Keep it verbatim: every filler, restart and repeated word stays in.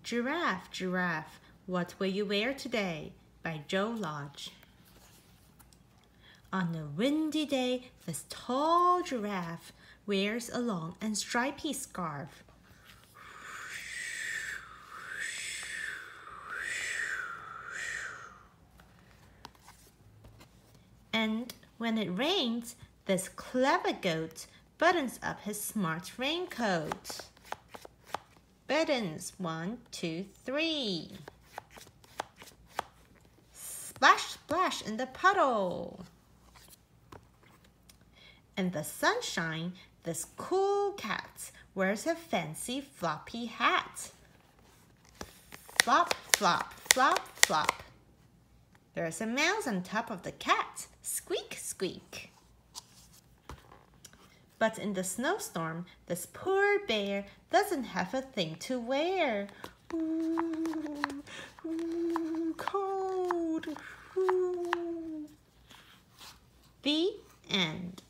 Giraffe, Giraffe, what will you wear today? By Joe Lodge. On a windy day, this tall giraffe wears a long and stripy scarf. And when it rains, this clever goat buttons up his smart raincoat. Buttons, one, two, three. Splash, splash in the puddle. In the sunshine, this cool cat wears a fancy floppy hat. Flop, flop, flop, flop. There's a mouse on top of the cat. Squeak, squeak. But in the snowstorm, this poor bear doesn't have a thing to wear. Ooh, ooh, cold. Ooh. The end.